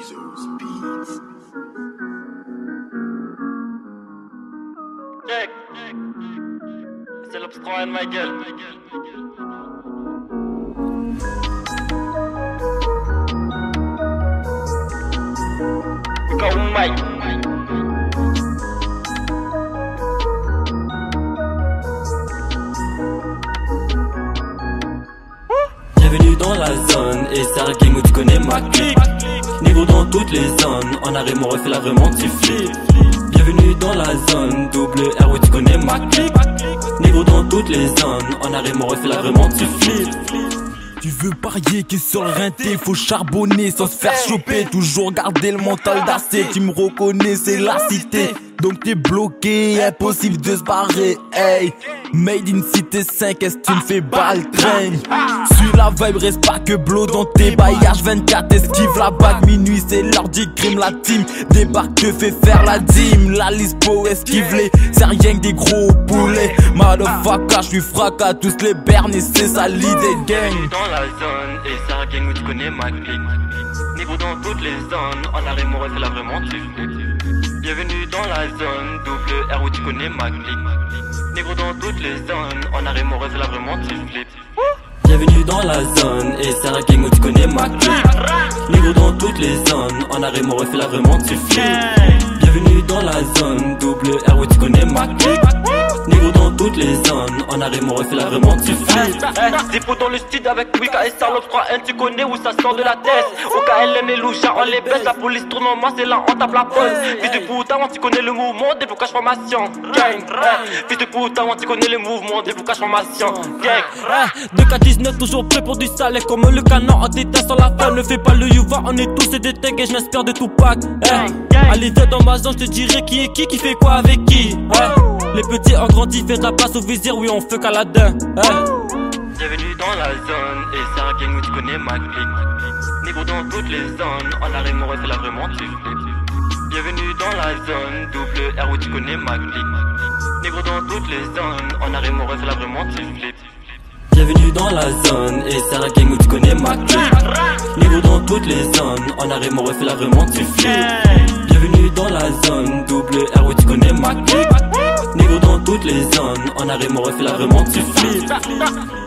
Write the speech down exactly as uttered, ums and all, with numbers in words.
Beats. Check. C'est l'obstruant ma gueule. Go Mike. Bienvenue dans la zone, et c'est un game où tu connais ma clique. Négro dans toutes les zones, en arrêt mon refait la vraiment tu flippes. Bienvenue dans la zone, double R où tu connais ma clique. Négro dans toutes les zones, en arrêt mon refait la vraiment tu flippes. Tu veux parier qui sur le rinté, faut charbonner sans se faire choper. Toujours garder le mental d'acier, tu me reconnais, c'est la cité. Donc t'es bloqué, impossible de se barrer, hey. Made in cité cinq, est-ce que tu me fais balle train? Suis la vibe, reste pas que blow dans tes baillages vingt-quatre, esquive la bague, minuit c'est l'heure du crime, la team débarque, te fait faire la dîme. La lispo esquive les, c'est rien que des gros poulets. Motherfucker, j'suis fracas, tous les bernes et c'est ça l'idée gang. Dans la zone, et c'est un gang où tu connais ma clique. Négro dans toutes les zones, en arrêt mon refait la vraiment tu flippes. Bienvenue dans la zone, double R où tu connais ma clique. Négro dans toutes les zones, en arrêt mon refait la vraiment tu flippes. Bienvenue dans la zone, et c'est un gang où tu connais ma clique. Négro dans toutes les zones, en arrêt mon refait la vraiment tu flippes. Bienvenue dans la zone, double R où tu connais ma clique. Négro dans toutes les zones, en arrêt mon refait la vraiment tu flippes. Zippo dans le style avec Wika et Salope trois N, tu connais où ça sort de la tête. Au K L M et Louja, on les baisse, la police tourne en masse et là on tape la pole. Fils de putain, tu connais le mouvement, déblocage formation, gang. Fils de putain, tu connais le mouvement, déblocage formation, gang. deux K dix-neuf, toujours prêt pour du sale, comme le canon en détail sur la fin. Ne fais pas le Yuva, on est tous des tanks et je n'espère de tout pack. Allez, viens dans ma zone, je te dirai qui est qui, qui fait quoi avec qui. Les petits ont grandi, fait de la place au vizir, oui on fait qu'Aladin. Bienvenue dans la zone, et c'est un gang où tu connais ma clique. Négro dans toutes les zones, en arrêt mon refait la vraiment tu flippes. Bienvenue dans la zone, double R où tu connais ma clique. Négro dans toutes les zones, en arrêt mon refait la vraiment tu flippes. Bienvenue dans la zone, et c'est un gang où tu connais ma clique. Négro dans toutes les zones, en arrêt mon refait la vraiment tu flippes. Bienvenue dans la zone, double R où tu connais ma clique. Négro dans toutes les zones, en arrêt mon refait la vraiment tu flippes.